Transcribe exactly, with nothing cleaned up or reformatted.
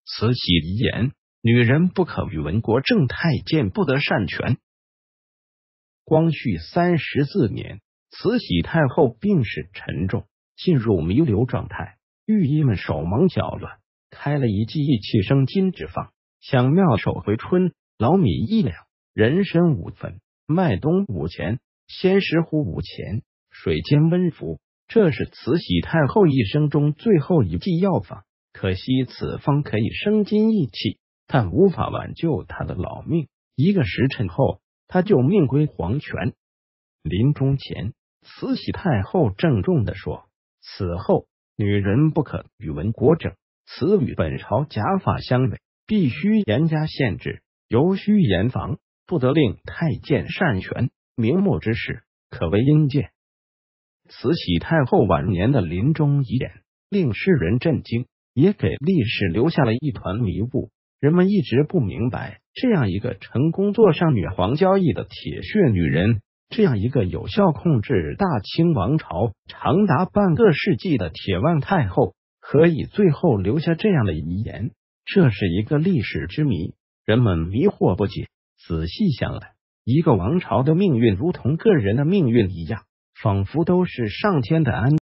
慈禧遗言：女人不可与文国正太监不得擅权。光绪三十四年，慈禧太后病势沉重，进入弥留状态，御医们手忙脚乱，开了一剂益气生津之方，像妙手回春，老米一两，人参五分，麦冬五钱，鲜石斛五钱，水煎温服。这是慈禧太后一生中最后一剂药方，可惜此方可以生津益气，但无法挽救她的老命。一个时辰后，她就命归黄泉。临终前，慈禧太后郑重地说：“此后女人不可与文国争，此与本朝假法相违，必须严加限制，尤须严防，不得令太监擅权。明末之事，可谓阴间。”慈禧太后晚年的临终遗言令世人震惊，也给历史留下了一团迷雾。人们一直不明白，这样一个成功坐上女皇交椅的铁血女人，这样一个有效控制大清王朝长达半个世纪的铁腕太后，何以最后留下这样的遗言？这是一个历史之谜，人们迷惑不解。仔细想来，一个王朝的命运如同个人的命运一样，仿佛都是上天的安